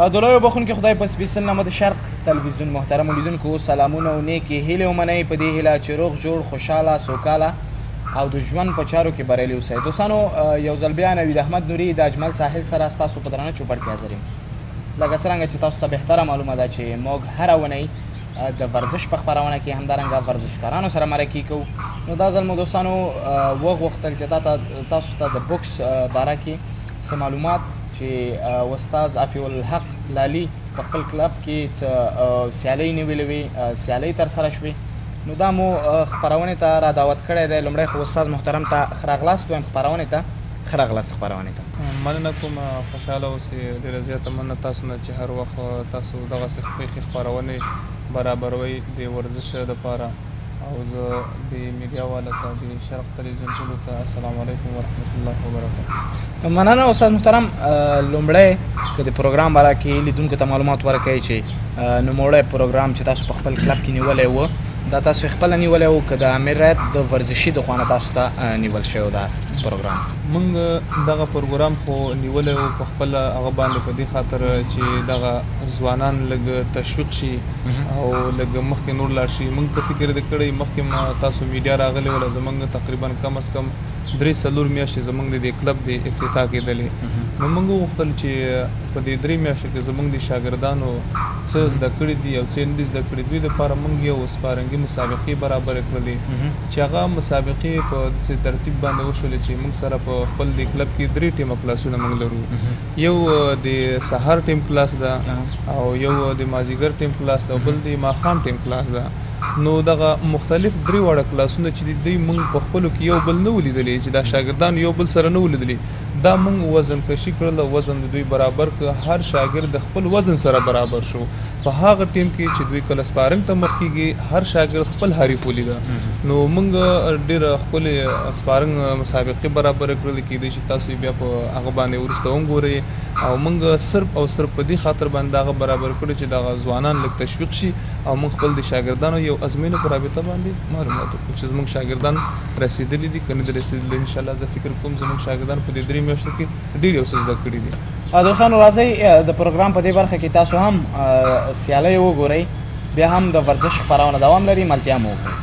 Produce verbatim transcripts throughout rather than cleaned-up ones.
د لویو بخونکي خدای په سپېڅل نامه د شرق تلویزیون محترمو لیدونکو سلامونه او نیکې هیلې ومنئ په دې هیله چې روغ جوړ خوشحاله سوکاله او د ژوند په چارو کې بریالي اوسئ. دوستانو یو ځل بیا نوید احمد نوري د اجمل ساحل سره ستاسو په درانه چوپړ کې حاضر یم. لکه څرنګه چې تاسو ته بهتره معلومه ده چې موږ هره اونۍ د ورزش په خپرونه کې همدارنګه ورزشکارانو سره مرکې کوو. نو دا ځل مو دوستانو وغوښتل چې تاسو ته د بوکس باره کې څه معلومات چې استاد عفیف الحق لالي په خپل کلب کې څه سیالۍ نیولې وې، سیالۍ ترسره شوې، نو دا مو خپرونې ته را دعوت کړی دی. لومړی خو استاد محترم ته ښه راغلاست وایم خپرونې ته. ښه راغلاست خپرونې ته. مننه کوم، خوشحاله اوسئ. ډېره زیاته مننه تاسو نه چې هر وخت تاسو دغسې ښې خپرونې برابروئ د ورزش دپاره. او زه د میډیا والا ته د شرق تلویزیون ټولو ته السلام علیکم ورحمت الله وبرکاته. مننه استاد محترم. لومړی که د پروګرام باره کې لیدونکو ته معلومات ورکوئ چې نوموړی پروګرام چې تاسو په خپل کلب کې نیولی و دا تاسو خپله نیولی و که د امیر رایت د ورزشي د خوا نه تاسو ته نیول شوی دا پروګرام؟ موږ دغه پروګرام خو نیولی و په خپله هغه باندې په دې خاطر چې دغه ځوانان لږ تشویق شي او لږ مخکې نور لاړ شي. موږ ته فکر دې کړی مخکې تاسو میډیا راغلی وله زموږ تقریبا کم از کم درې څلور میاشتې زموږ د دې کلب د افتتاح کېدلې. نو موږ وغوښتل چې په دې درې میاشتو کې زموږ د شاګردانو څه زده کړي دي او څه نه دي زده کړي، دوی دپاره موږ یو سپارنګي مسابقې برابرې کړلې چې هغه مسابقې په داسې ترتیب باندې وشولې چې موږ سره په خپل د کلب کې درې ټیمه کلاسونه موږ لرو. یو د سهار ټیم کلاس ده او یو د مازدیګر ټیم کلاس ده او بل د ماښام ټیم کلاس ده. نو دغه مختلف درې واړه کلاسونه چې دي دوی موږ په خپلو کې یو بل نه ولیدلې چې دا شاګردان یو بل سره نه ولیدلې. دا موږ وزن کشي کړل او وزن د دوی برابر کړ، هر شاګرد د خپل وزن سره برابر شو. په هغه ټیم کې چې دوی کله سپارنګ ته مخ کېږي هر شاګرد خپل حریف ولیده. نو موږ ډېره ښکلې سپارنګ مسابقې برابرې کړلې، کېدای شي تاسو بیا په هغه باندې وروسته وګورئ. او موږ صرف او صرف په دې خاطر باندې هغه برابر کړو چې دغه ځوانان لږ تشویق شي او موږ خپل د شاګردانو یو ازموینو په رابطه باندې معلومات وکړو چې زموږ شاګردان رسېدلي دي که نه دي رسېدلي. انشاءالله زه فکر کوم زموږ شاګردان په دې درې میاشتو کې ډېر یو څه زده کړي دي. دوستانو راځئ د پروګرام په دې برخه کې تاسو هم سیالۍ وګورئ، بیا هم د ورزش خپرونه دوام لري، ملتیا مو وکړئ.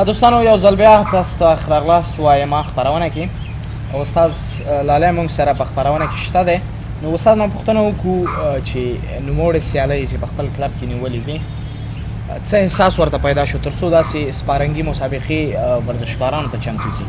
دوستانو یو ځل بیا تاسو ته ښه راغلاست وایم خپرونه کې استاد لالی موږ سره په خپرونه کې شته دی. نو استاد نه پوښتنه وکړو چې نوموړې سیالۍ چې په خپل کلب کې نیولې وې څه احساس ورته پیدا شو تر څو داسې سپارنګي مسابقې ورزشکارانو ته چمتو کړي؟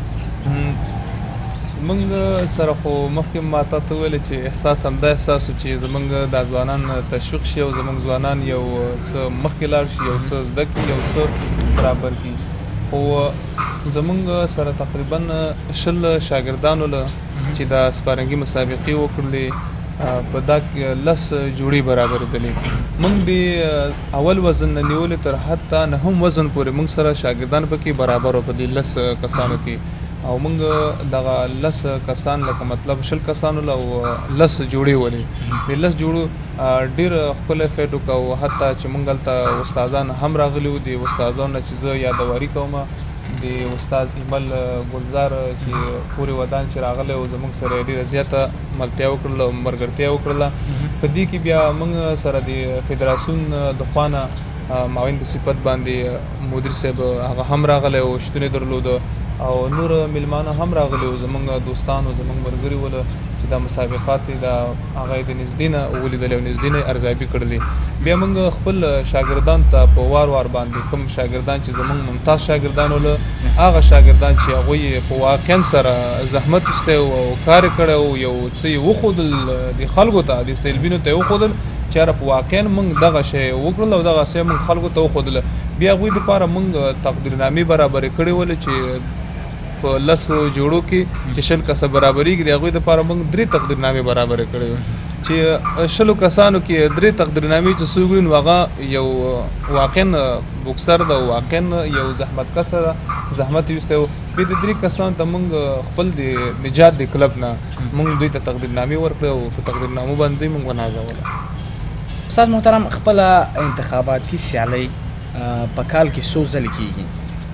موږ سره خو مخکې ما تا ته وویل چې احساس همدا احساس و چې زموږ دا ځوانان تشویق شي او زموږ ځوانان یو څه مخکې لاړ شي یو څه زده کړي یو څه برابر کړي. خو زموږ سره تقریبا شل شاګردانو له چې دا سپارنګي مسابقې وکړلې په دا لس جوړې برابرېدلې. موږ د اول وزن نه نیولې تر حتی نهم وزن پورې موږ سره شاګردان پکې برابر وو په دې لس کسانو کې او موږ دغه لس کسان لکه مطلب شل کسانو له لس جوړې ولې د لس جوړو ډېر ښکلی فیټ وکړه او حتی چې موږ هلته استادان هم راغلي وو د استادانو چې زه یادواري کوم د استاد ایمل ګلزار چې پورې ودان چې راغلی و زموږ سره یې ډېره زیاته ملتیا وکړله ملګرتیا وکړله. په دې کې بیا موږ سره د فدراسیون د خوا نه معاون په صفت باندې مدیر صاحب هغه هم راغلی و شتون یې درلوده او نور میلمانه هم راغلي وو زموږ دوستانو زموږ ملګري ول چې دا مسابقات دا هغه د نږدې نه ولیدل او نږدې نه ارزیابي کړلې. بیا موږ خپل شاګردان ته په وار وار باندې کوم شاګردان چې زموږ ممتاز شاګردان ول هغه شاګردان چې هغوی په واقعا سره زحمت ایستی او کار کړی او یو څه یې وښودل د خلکو ته د سیلبینو ته یې وښودل چې یاره په واقعا موږ دغه شی وکړل او دغه شی موږ خلکو ته وښودله. بیا هغوی دپاره موږ تقدیرنامې برابرې کړې ولې چې په لسو جوړو کې چې شل کسه برابرېږي د هغوی دپاره موږ درې تقدیرنامې برابرې کړې وې چې شلو کسانو کې درې تقدیرنامې چې څوک وي نو هغه یو واقعا بوکسر ده واقعا یو زحمت کسه ده زحمت یې ویستی و. بیا د درې کسانو ته موږ خپل د نجات د کلب نه موږ دوی ته تقدیرنامې ورکړې او په تقدیرنامو باندې دوی موږ ونازوله. استاد محترم خپله انتخاباتي سیالۍ په کال کې څو ځلې کېږي؟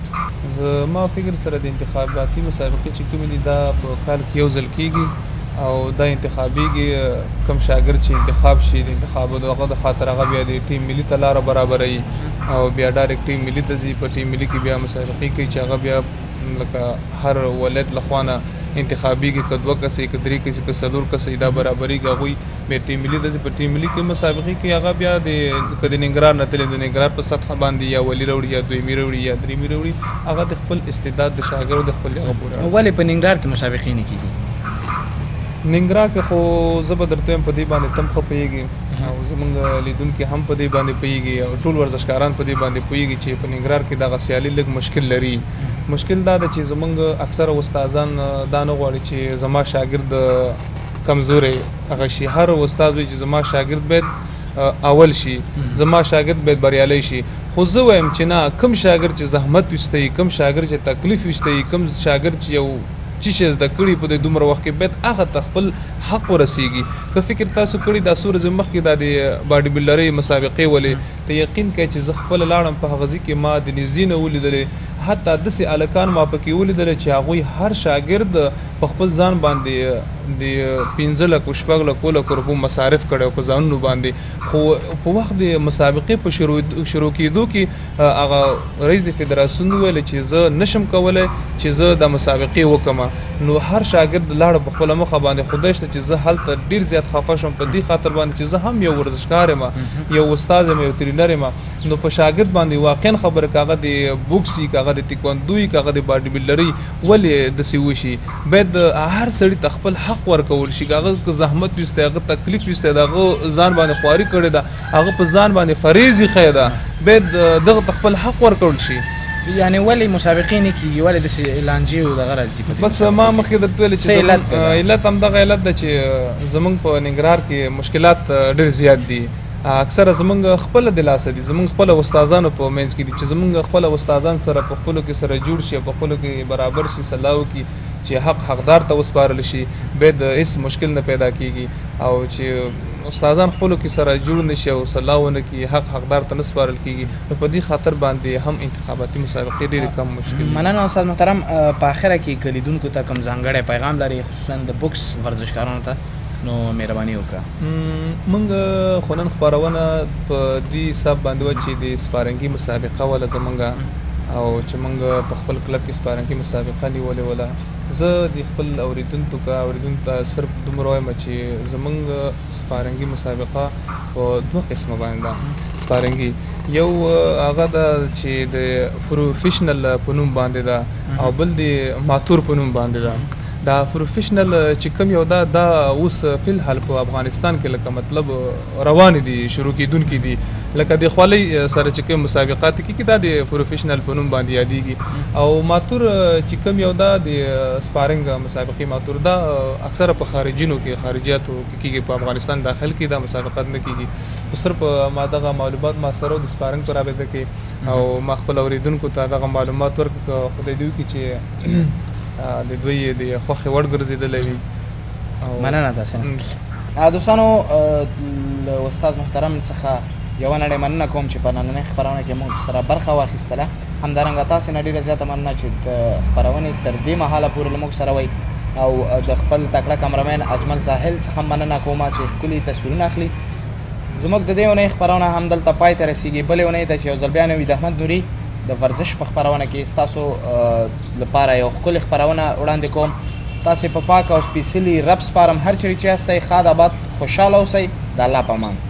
ما فکر سره د انتخاباتي مسابقې چې کومې دي دا په کال کې یو ځل کېږي او دا انتخابېږي کوم شاګرد چې انتخاب شي د انتخابو د هغه د خاطر هغه بیا د ټیم ملي ته لاره برابروي او بیا ډایرکټ ټیم ملي ته ځي. په ټیم ملي کې بیا مسابقې کوي چې هغه بیا لکه هر ولایت له خوا نه انتخابېږي که دوه کسې که درې کسې که څلور کسې دا برابرېږي هغوی بیا ټیم ملي ته ځي. په ټیم ملي کې مسابقې کوي هغه بیا د که د ننګرهار نه تللی د ننګرهار په سطحه باندې یا ولي راوړي یا دویمي راوړي یا درېمي راوړي هغه د خپل استعداد د شاګرد د خپل هغه پورې. ولې په ننګرهار کې مسابقې نه کېږي؟ ننګرهار کې خو زه به درته وایم په دې باندې ته هم ښه پوهېږي او زموږ لیدونکي هم په دې باندې پوهېږي او ټول ورزشکاران په دې باندې پوهېږي چې په ننګرهار کې دغه سیالي لږ مشکل لري. مشکل دا ده چې زموږ اکثره استادان دا نه غواړي چې زما شاګرد کمزوری هغه شي. هر استاد وایي چې زما شاګرد باید اول شي زما شاګرد باید بریالی شي. خو زه وایم چې نه کوم شاګرد چې زحمت ویستی کوم شاګرد چې تکلیف ویستی کوم شاګرد چې یو چې شی زده کړي په دې دومره وخت کې باید هغه ته خپل حق ورسیږي. که فکر تاسو کړي دا څو ورځې مخکې دا د باډي بلډرۍ مسابقې ولې ته یقین کوئ چې زه خپله لاړم په هغه ځای کې ما د نږدې نه ولیدلې حتی داسې هلکان ما پکې ولیدله چې هغوی هر شاګرد په خپل ځان باندې د پنځه لکو شپږ لکو لکو روپو مصارف کړی او په ځانونو باندې. خو په وخت د مسابقې په شروع کېدو کې هغه رئیس د فدراسیون وویل چې زه نشم کولی چې زه دا مسابقې وکړم. نو هر شاګرد لاړه په خپله مخه باندې خدای شته چې زه هلته ډېر زیات خفه شم په دې خاطر باندې چې زه هم یو ورزشکار یم یو استاد یم یو ترینر یم. نو په شاګرد باندې واقعا خبره که هغه د بوکس وي که هغه د تیکواندو وي که هغه د باډي بلډرۍ ولې داسې وشي باید هر سړي ته خپل حق ورکول شي. که هغه که زحمت ویستی هغه تکلیف ویستی د هغه ځان باندې خواري کړې ده هغه په ځان باندې فریض ایښی ده باید دغه ته خپل حق ورکول شي. یعنې ولې مسابقې نه کېږي ولې داسې لانجې او دغه راځي؟ بس ما مخکې درته ویلې چې علت همدغه علت ده چې زموږ په ننګرهار کې مشکلات ډېر زیات دي. اکثره زمونږ خپله د لاسه دي زمونږ خپله استادانو په منځ کې دي چې زمونږ خپله استادان سره په خپلو کې سره جوړ شي په خپلو کې برابر شي صلاح وکړي چې حق حقدار ته وسپارل شي باید هېڅ مشکل نه پیدا کېږي او چې استادان خپلو کې سره جوړ نه شي او صلاح ونه کړي حق حقدار ته نه سپارل کېږي نو په دې خاطر باندې هم انتخاباتي مسابقې ډېرې کم مشکل. مننه استاد محترم. په آخره کې که لیدونکو ته کوم ځانګړی پیغام لري خصوصا د بوکس ورزشکارانو ته نو مهرباني وکړه. موږ خو نن خپرونه په دې حساب باندې وه چې د سپارنګي مسابقه وله زموږ او چې موږ په خپل کلب کې سپارنګي مسابقه نیولې وله. زه د خپل اوریدونکو کا اوریدونکو ته صرف دومره وایم چې زموږ سپارنګي مسابقه په دوه قسمه باندې ده. سپارنګي یو هغه ده چې د پروفیشنل په نوم باندې ده او بل د ماتور په نوم باندې ده. دا پروفیشنل چې کوم یو ده دا اوس فی الحال په افغانستان کې لکه مطلب روان دي شروع کیدونکي دي لکه د خولۍ سره چې کوم مسابقات کې دا د پروفیشنل په نوم باندې یادېږي. او ماتور چې کوم یو ده د سپارنګ مسابقې ماتور دا اکثره په خارجینو کې خارجیاتو کې کېږي، په افغانستان داخل کې دا مسابقات نه کېږي. صرف ما دغه معلومات ما سره د سپارنګ په رابطه کې او ما خپل اوریدونکو ته دغه معلومات ورکړه. خدای دې وکړي چې د دوی د خوښې وړ ګرځېدلی وي. مننه تاسې دوستانو له استاد محترم څخه یوه نړۍ مننه کوم چې په نننۍ خپرونه کې موږ سره برخه واخیستله. همدارنګه تاسې نه ډېره زیاته مننه چې د خپرونې تر دې مهاله پورې له موږ سره وئ او د خپل تکړه کمرمین اجمل ساحل څخه مننه کومه چې ښکلي تصویرونه اخلي. زموږ د دې اونۍ خپرونه همدلته پای ته رسېږي. بلې اونۍ ته چې یو ځل بیا نه وي د احمد نوري د ورزش په خپرونه کې ستاسو لپاره یو ښکلې خپرونه وړاندې کوم. تاسې په پاک او سپېڅلي رب سپارم. هر چېرې چې یاستئ ښاد آباد خوشحاله اوسئ. د الله په امان.